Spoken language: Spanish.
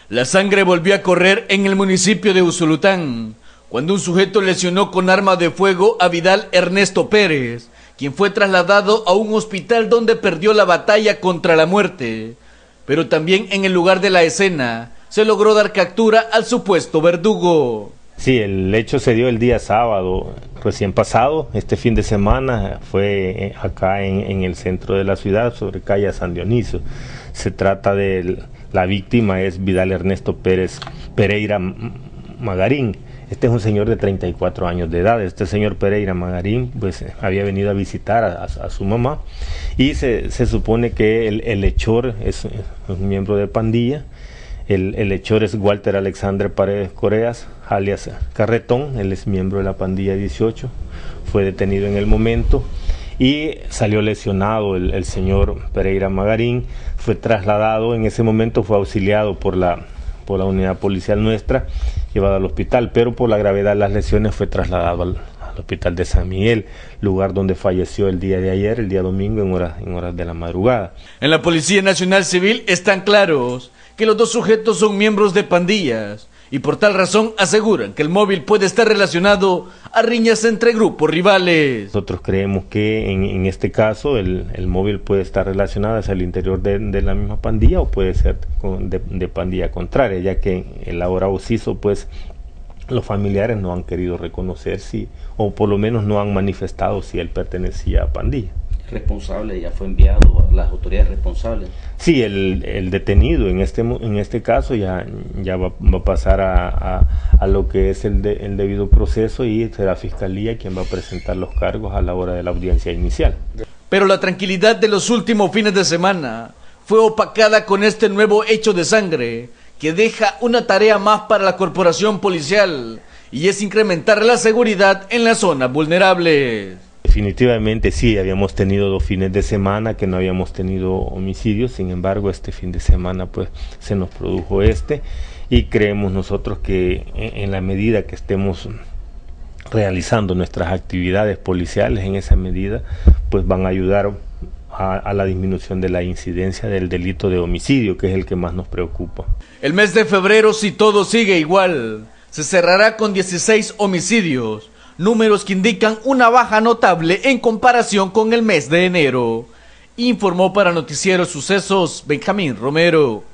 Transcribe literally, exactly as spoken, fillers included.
La sangre volvió a correr en el municipio de Usulután, cuando un sujeto lesionó con arma de fuego a Vidal Ernesto Pérez, quien fue trasladado a un hospital donde perdió la batalla contra la muerte. Pero también en el lugar de la escena se logró dar captura al supuesto verdugo. Sí, el hecho se dio el día sábado, recién pasado, este fin de semana, fue acá en, en el centro de la ciudad, sobre calle San Dionisio. Se trata de, la víctima es Vidal Ernesto Pérez Pereira Magarín. Este es un señor de treinta y cuatro años de edad. Este señor Pereira Magarín pues había venido a visitar a, a, a su mamá y se, se supone que el, el hechor es, es un miembro de pandilla. El, el hechor es Walter Alexander Paredes Coreas, alias Carretón. Él es miembro de la pandilla dieciocho, fue detenido en el momento y salió lesionado el, el señor Pereira Magarín. Fue trasladado, en ese momento fue auxiliado por la, por la unidad policial nuestra, llevado al hospital, pero por la gravedad de las lesiones fue trasladado al, al hospital de San Miguel, lugar donde falleció el día de ayer, el día domingo, en horas, en horas de la madrugada. En la Policía Nacional Civil están claros que los dos sujetos son miembros de pandillas y por tal razón aseguran que el móvil puede estar relacionado a riñas entre grupos rivales. Nosotros creemos que en, en este caso el, el móvil puede estar relacionado hacia el interior de, de la misma pandilla o puede ser con, de, de pandilla contraria, ya que en la hora occiso pues los familiares no han querido reconocer si, o por lo menos no han manifestado si él pertenecía a pandilla. Responsable ya fue enviado a las autoridades responsables. Sí, el, el detenido en este en este caso ya, ya va, va a pasar a, a, a lo que es el, de, el debido proceso y será Fiscalía quien va a presentar los cargos a la hora de la audiencia inicial. Pero la tranquilidad de los últimos fines de semana fue opacada con este nuevo hecho de sangre que deja una tarea más para la corporación policial y es incrementar la seguridad en las zonas vulnerables. Definitivamente sí, habíamos tenido dos fines de semana que no habíamos tenido homicidios, sin embargo este fin de semana pues se nos produjo este y creemos nosotros que en la medida que estemos realizando nuestras actividades policiales, en esa medida pues van a ayudar a, a la disminución de la incidencia del delito de homicidio, que es el que más nos preocupa. El mes de febrero, si todo sigue igual, se cerrará con dieciséis homicidios, números que indican una baja notable en comparación con el mes de enero. Informó para Noticiero Sucesos Benjamín Romero.